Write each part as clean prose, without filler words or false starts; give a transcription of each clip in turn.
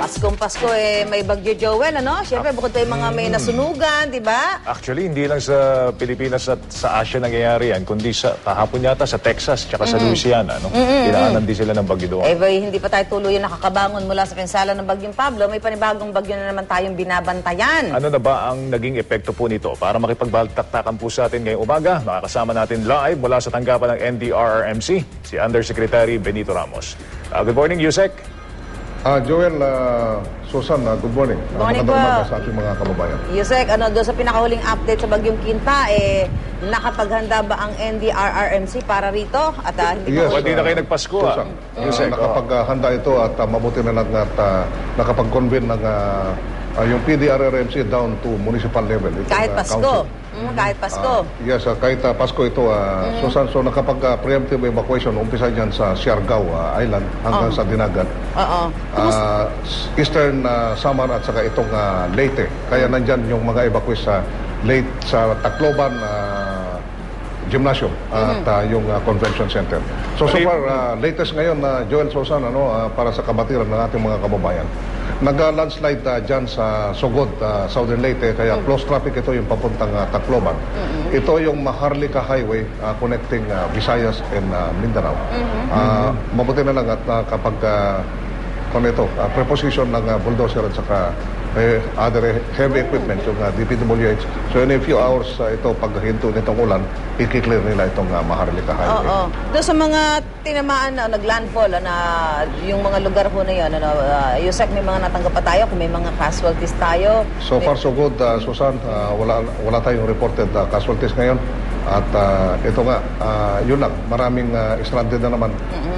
Paskong Pasko may bagyo Joel, ano? Siyempre, bukod pa yung mga may nasunugan, di ba? Actually, hindi lang sa Pilipinas at sa Asia nangyayari yan, kundi sa kahapon yata sa Texas tsaka sa Louisiana, no? Dinaanan din sila ng bagyo doon. Hindi pa tayo tuluyan nakakabangon mula sa pinsala ng bagyong Pablo. May panibagong bagyo na naman tayong binabantayan. Ano na ba ang naging epekto po nito? Para makipagbaltaktakan po sa atin ngayong umaga, makakasama natin live mula sa tanggapan ng NDRRMC, si Undersecretary Benito Ramos. Good morning, Yusek. Joel, Susan, good morning. Morning po. Sa ating mga kababayan. Yusek, doon sa pinakahuling update sa bagyong Quinta, nakapaghanda ba ang NDRRMC para rito? At Yes, Hindi na kayo nagpasko, Susan, Yusek, nakapaghanda ito at mabuti na lang at nakapag-convene ng yung PDRRMC down to municipal level. kahit Pasko. Kahit Pasko. Yes, kahit Pasko ito, Susan, so nakapag-preemptive evacuation, umpisa dyan sa Siargao Island hanggang sa Dinagat. Eastern Samar at saka itong Leyte. Kaya nandyan yung mga evacuees sa Tacloban Gymnasium at yung convention center. So far, latest ngayon, Joel, Susan, para sa kabatiran ng ating mga kababayan. Nag-landslide dyan sa Sogod, Southern Leyte, kaya close traffic ito yung papuntang Tacloban. Ito yung Maharlika Highway connecting Visayas and Mindanao. Mabuti na lang at kapag preposition ng bulldozer at saka other heavy equipment, yung DPWH. So in a few hours, ito paghinto nitong ulan, i-clear nila itong Maharlika Highway. Doon sa mga tinamaan na naglandfall, na yung mga lugar po na yun, Yusek, may mga natanggap pa tayo, kung may mga casualties tayo. So far so good, Susan. Wala tayong reported casualties ngayon. At ito nga, yun lang, maraming stranded na naman.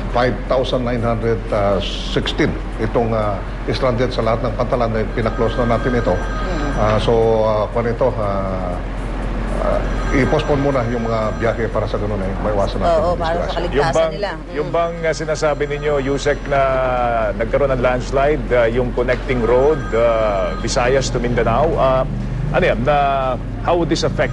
5,916 itong stranded sa lahat ng pantalan na pinaklose na natin ito. Kung ito, i-postpone muna yung mga biyahe para sa ganun maiwasan natin. Oo, para sa kaligtasan nila. Yung bang sinasabi ninyo, Yusek, na nagkaroon ng landslide, yung connecting road, Visayas to Mindanao, ano yan, how would this affect,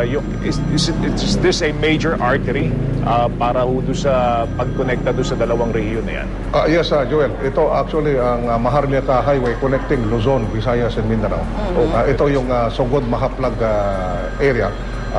is this a major artery para doon sa pag-connecta doon sa dalawang rehiyon na yan? Yes, Joel. Ito actually ang Maharlika Highway connecting Luzon, Visayas, and Mindanao. Ito yung Sogod Mahaplag area.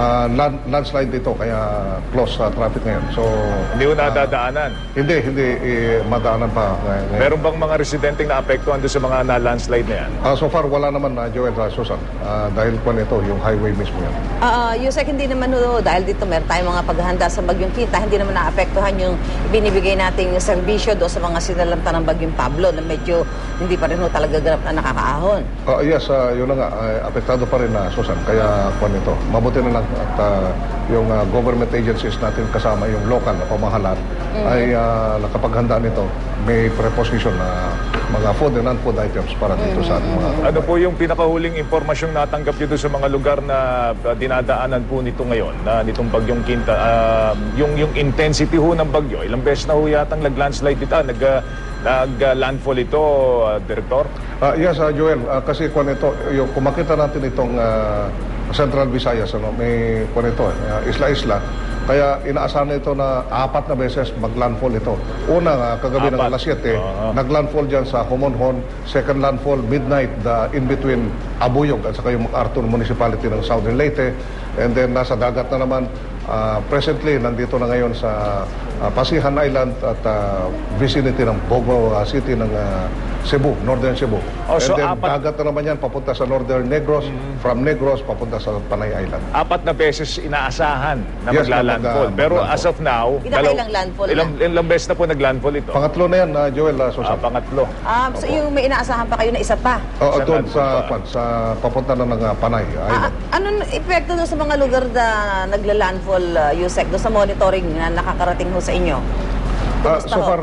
Landslide dito, kaya close traffic ngayon. So, Hindi mo nadadaanan? Hindi madaanan pa ngayon. Meron bang mga residenteng naapektuhan doon sa mga na-landslide na yan? So far, wala naman, Joel, Susan. Dahil po ito, yung highway mismo yan. Yusek, hindi naman dahil dito meron tayong mga paghahanda sa bagyong Quinta, hindi naman naapektuhan yung binibigay nating serbisyo doon sa mga sinalamta ng bagyong Pablo na medyo hindi pa rin talaga ganap na nakakaahon. Yes, yun na nga, apektado pa rin, Susan. Kaya po ito, mabuti na lang at yung government agencies natin kasama yung local na pamahalaan ay nakapaghanda nito. May preposition na mga food and non-food items para dito sa ating mga Ano po yung pinakahuling impormasyong natanggap nyo doon sa mga lugar na dinadaanan po nito ngayon, nitong bagyong Quinta? Yung intensity ho ng bagyo, ilang beses na ho yatang nag-landslide dito, nag-landfall ito, Director? Yes, Joel, kasi kung makita natin itong Central Visayas, may isla-isla. Kaya inaasahan ito na 4 na beses mag-landfall ito. Una, kagabi ng alas 7, nag-landfall dyan sa Homonhon. Second landfall, midnight, in between Abuyog at saka yung MacArthur Municipality ng Southern Leyte. And then nasa dagat na naman. Presently, nandito na ngayon sa Pasihan Island at vicinity ng Bogo City ng Cebu, Northern Cebu. And then dagat na naman yan, papunta sa Northern Negros, from Negros, papunta sa Panay Island. 4 na beses inaasahan na magla-landfall. Pero as of now, Ilang landfall ilang beses na po nag-landfall ito? Pangatlo na yan, Joel, Susan. Pangatlo. So yung may inaasahan pa kayo na isa pa? Oo, doon sa papunta na ng Panay Island. Anong epekto doon sa mga lugar na nagla-landfall, Yusek, doon sa monitoring na nakakarating ho sa inyo? So far,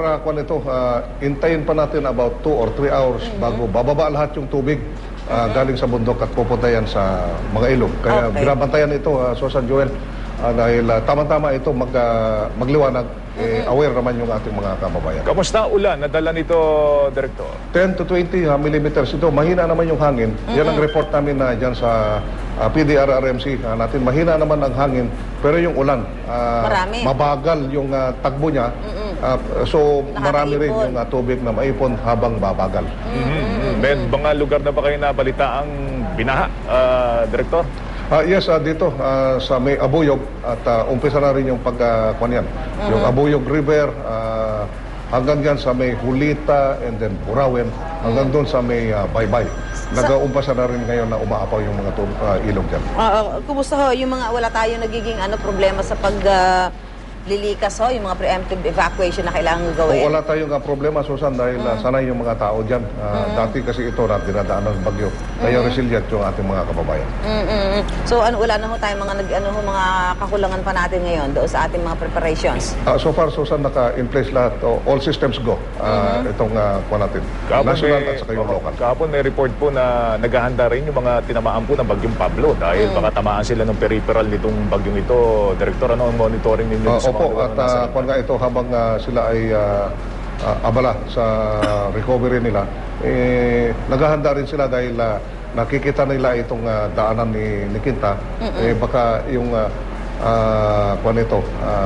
intayin pa natin about 2 or 3 hours bago bababa lahat yung tubig galing sa bundok at pupunta yan sa mga ilog. Kaya binabantayan ito, Susan, Joel, dahil tama-tama ito magliwanag, aware naman yung ating mga kababayan. Kamusta ang ulan nadala nito, Director? 10 to 20 millimeters ito. Mahina naman yung hangin. Yan ang report namin na dyan sa PDRRMC natin. Mahina naman ang hangin, pero yung ulan, mabagal yung takbo niya. So marami rin Nakakaipon. yung tubig na maipon habang babagal. May mga lugar na ba kayo nabalita ang binaha, Director? Yes, dito sa may Abuyog at umpisa na rin yung pagkuan yan. Yung Abuyog River hanggang yan sa may Hulita and then Burawen hanggang doon sa may Baybay. Nag-umpisa na rin ngayon na umaapaw yung mga ilog dyan. Kumusta ho yung mga wala tayong nagiging problema sa pag lilikas ho, yung mga preemptive evacuation na kailangan gawin? Wala tayong problema, Susan, dahil sanay yung mga tao dyan. Dati kasi ito na dinadaan ng bagyo. Kaya resilient yung ating mga kababayan. So wala na ho tayong mga mga kakulangan pa natin ngayon doon sa ating mga preparations? So far, Susan, naka-in place lahat. All systems go. Itong kuha natin. National at saka yung local. Kahapon may report po na naghahanda rin yung mga tinamaan po ng bagyong Pablo dahil baka tamaan sila ng peripheral nitong bagyong ito. Director, ano ang monitoring ninyo sa mga Opo, lugar at na nasa kuha nga ito habang sila ay abala sa recovery nila, naghahanda rin sila dahil nakikita nila itong daanan ni Quinta. Baka yung kuha nito,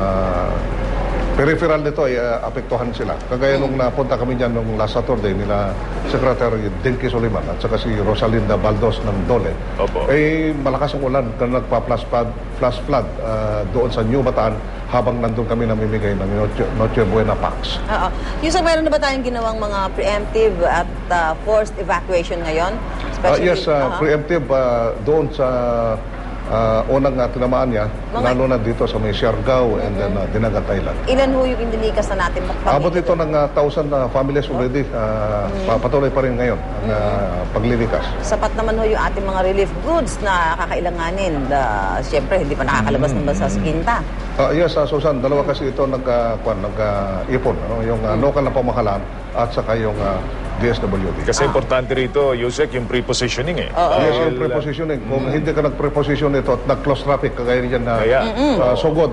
peripheral nito ay apektuhan sila. Kagaya nung napunta kami dyan nung last Saturday nila Secretary Dinky Soliman at saka si Rosalinda Baldos ng Dole. Opo. Malakas ang ulan na flash flood doon sa New Bataan habang nandun kami namimigay ng Noche Buena packs. Yung meron na ba tayong ginawang mga preemptive at forced evacuation ngayon? Yes, preemptive doon sa unang tinamaan niya, lalo na dito sa may Siargao and then Dinagat Island. Ilan ho yung inilikas na natin? Abot ito ng 1,000 families already. Patuloy pa rin ngayon ang paglilikas. Sapat naman ho yung ating mga relief goods na kakailanganin. Siyempre, hindi pa nakakalabas ng bansa sa Quinta. Yes, Susan, dalawa kasi ito nag-ipon. Yung local na pamahalaan at saka yung DSWD. Kasi importante rito, Yusek, yung pre-positioning eh. Yes, yung prepositioning. Kung hindi ka nag-preposition ito at nag-close traffic, kagaya niyan na Sogod,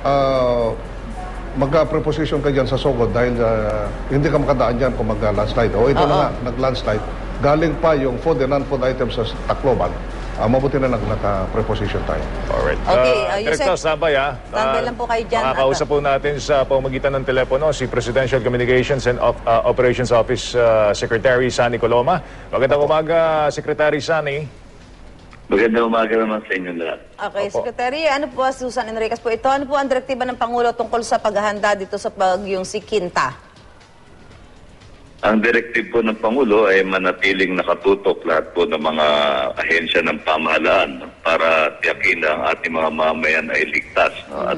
mag-preposition ka dyan sa Sogod dahil hindi ka makadaan dyan kung mag-landslide. O ito na nga, nag-landslide. Galing pa yung food and non-food items sa Tacloban. Mabuti na naka-preposition tayo. Alright. Okay, Director, Yusek, sabay standby lang po kayo dyan. Makakausap po natin sa pamamagitan ng telepono si Presidential Communications and Operations Office Secretary Sani Coloma. Magandang umaga, Secretary Sani. Magandang umaga naman sa inyo lahat. Okay, Opo. Secretary, ano po, Susan Enriquez po ito? Ano po ang direktiba ng Pangulo tungkol sa paghahanda dito sa bagyong si Quinta? Ang directive po ng Pangulo ay manatiling nakatutok lahat po ng mga ahensya ng pamahalaan para tiyakin na ang ating mga mamayan ay ligtas at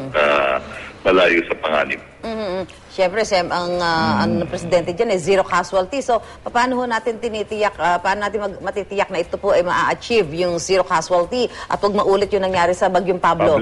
malayo sa panganib. Siyempre, ang presidente dyan is zero casualty. So, paano ho natin tinitiyak, paano natin matitiyak na ito po ay ma-achieve yung zero casualty at huwag maulit yung nangyari sa bagyong Pablo?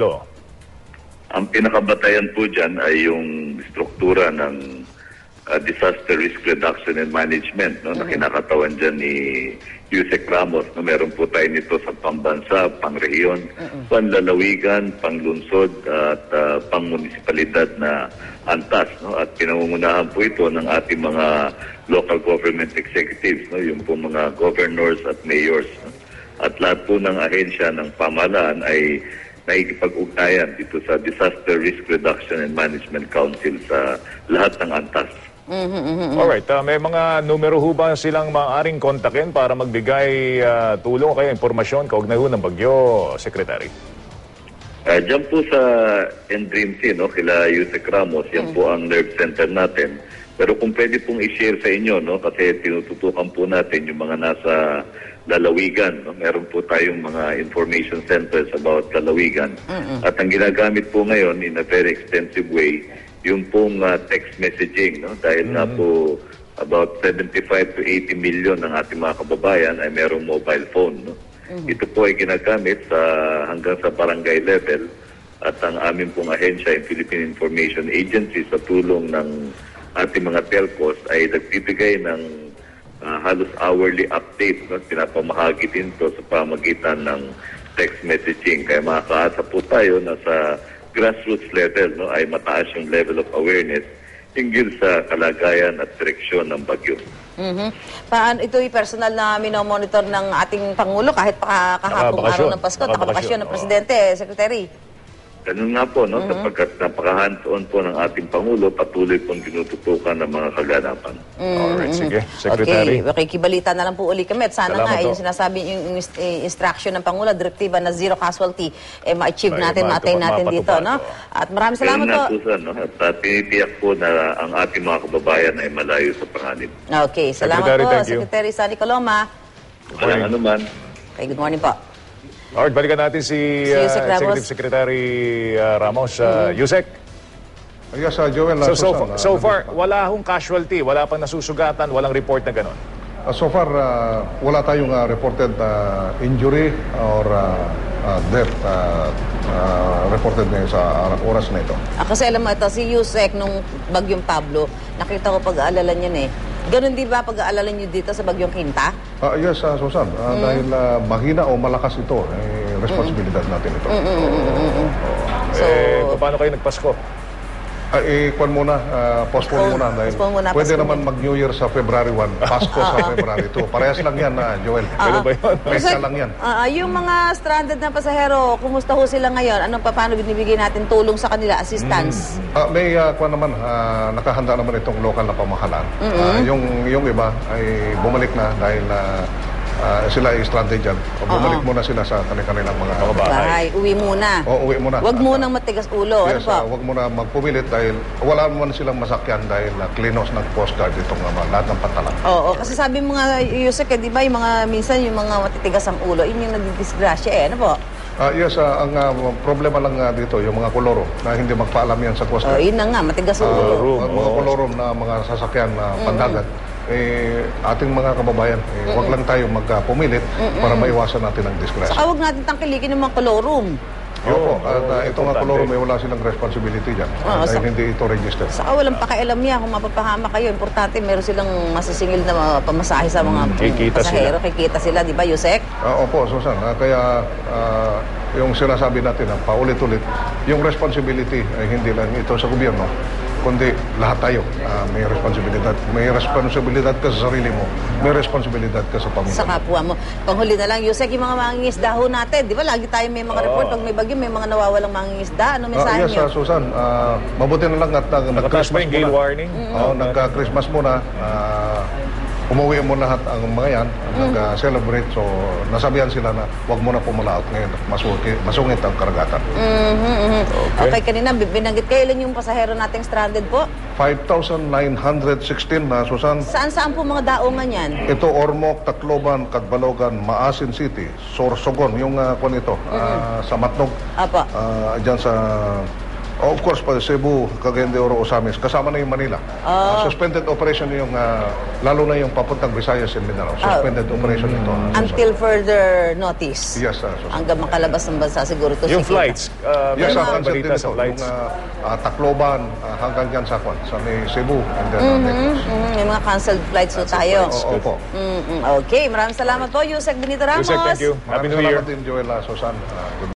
Ang pinakabatayan po dyan ay yung struktura ng Disaster Risk Reduction and Management na kinakatawan dyan ni Yusek Ramos. Meron po tayo nito sa pambansa, pangrehiyon, panlalawigan, panglunsod at pangmunisipalidad na antas. At pinangungunahan po ito ng ating mga local government executives, yung po mga governors at mayors. At lahat po ng ahensya ng pamahalaan ay nakikipag-ugnayan dito sa Disaster Risk Reduction and Management Council sa lahat ng antas. Alright, may mga numero ho ba silang maaaring kontakin para magbigay tulong o kaya impormasyon kaugnay ho ng bagyo, Secretary? Diyan po sa NDRIMC, kila Yusek Ramos, yan po ang nerve center natin. Pero kung pwede pong i-share sa inyo, kasi tinututukan po natin yung mga nasa lalawigan. Meron po tayong mga information centers about lalawigan. At ang ginagamit po ngayon in a very extensive way, yung pong text messaging, dahil nga po about 75 to 80 million ng ating mga kababayan ay merong mobile phone. Ito po ay ginagamit hanggang sa barangay level at ang amin pong ahensya, yung Philippine Information Agency, sa tulong ng ating mga telcos ay nagbibigay ng halos hourly update. Pinapamahagi din ito sa pamagitan ng text messaging. Kaya makakaasa po tayo na sa grassroots level ay mataas yung level of awareness hinggil sa kalagayan at direksyon ng bagyo. Paano ito yung personal na minomonitor ng ating Pangulo kahit pa kahapong araw ng Pasko, nakabakasyon ng Presidente, Secretary? Ganun nga po, no? Sapagkat napaka-hands-on po ng ating Pangulo, patuloy pong tinututukan ng mga kaganapan. Alright, sige. Secretary. Okay, kibalita na lang po uli kami. At sana Salamat nga, po. yung sinasabi, yung instruction ng Pangulo, direktiba na zero casualty, ma-achieve natin, ma-attain natin dito, no? At maraming salamat Ganun po. nga, Susan, no? At tinitiyak po na ang ating mga kababayan ay malayo sa panganib. Okay, salamat Secretary, po, thank you. Secretary Sunny Coloma. Walang anuman. Okay, good morning po. Alright, balikan natin si Yusek Ramos. Executive Secretary Ramos. Yusek, Yes, Joel, Susan, so far, wala hong casualty, wala pang nasusugatan, walang report na gano'n. so far, wala tayong reported injury or death reported ngayon sa oras na ito. Kasi alam mo, ito, si Yusek, nung Bagyong Pablo, nakita ko pag-aalala niyan eh. Ganun di ba pag-aalala niyo dito sa Bagyong Quinta? Yes, Susan, dahil mahina o malakas ito, responsibilidad natin ito. So, Paano kayo nagpasko? Kwan muna, postpone muna dahil Postpone muna, pwede postpone. naman mag-New Year sa February 1, Pasko sa February 2. Parehas lang yan, Joel. Ganun ba yun? Pesta lang yan. Yung mga stranded na pasahero, kumusta ho sila ngayon? Paano binibigay natin tulong sa kanila, assistance? May kwan naman, nakahanda naman itong lokal na pamahalaan. Yung iba ay bumalik na dahil sila ay stranded dyan. Bumalik muna sila sa kanilang mga Bahay, uwi muna. Uwi muna. Huwag munang matigas ulo. Yes, Ano po? huwag muna magpumilit dahil wala naman silang masakyan dahil klinos ng Coast Guard itong lahat ng pantalan. Oo, kasi sabi mo nga, Yusek, di ba, yung mga, minsan yung mga matitigas ang ulo, yun yung nadidisgrasya ano po? Yes, ang problema lang dito, yung mga koloro na hindi magpaalam yan sa Coast Guard. Yun na nga, matigas ang ulo. Mga kolorom na mga sasakyan na pandagat, ating mga kababayan, huwag lang tayo magpumilit para maiwasan natin ang disgrasya. Saka huwag natin tangkilikin yung mga kolorum. Opo, at itong mga koloro may wala silang responsibility dyan dahil hindi ito registered. Saka walang pakialam niya kung mapapahama kayo. Importante, meron silang masisingil na pamasahe sa mga Kikita pasahero. Kikita sila, di ba, Yusek? Opo, Susan. Kaya yung sinasabi natin, paulit-ulit, yung responsibility ay hindi lang ito sa gobyerno, kundi lahat tayo may responsibilidad. May responsibilidad ka sa sarili mo. May responsibilidad ka sa pamilya. Sa kapwa mo. Panghuli na lang, Yusek, yung mga mangingisda ho natin. Di ba, lagi tayo may mga report. Pag may bagyo, may mga nawawalang mangingisda. Ano mensahe Yes, niyo? Susan. Mabuti na lang at Nakataas ba yung gale warning? Nagka-Christmas muna. Umuwi mo lahat ang mga yan, nag-celebrate. So, nasabihan sila na huwag mo na pumalaot ngayon. Masungit ang karagatan. Okay, kanina, binanggit kailan yung pasahero nating stranded po? 5,916 na, Susan. Saan po mga daungan yan? Ito, Ormoc, Tacloban, Catbalogan, Maasin City, Sorsogon, yung kwan ito, sa Matnog. Apo. Diyan sa, of course, pa Cebu, Cagayan de Oro, Osamis, kasama na yung Manila. Suspended operation yung, lalo na yung papuntang Visayas and Mindanao. Suspended operation ito. Until further notice. Yes, Susan. Hanggang makalabas ng bansa siguro to. Yung sige. flights, Yes, may mga cancel din balita ito. sa flights. Yung Tacloban, hanggang dyan sa kwan, sa may Cebu, and then Negros. May mga canceled flights po tayo. Opo. Okay, maraming salamat po, Yusek Benito Ramos. Yusek, thank you. Happy New Year. Salamat din, Joel, Susan. Good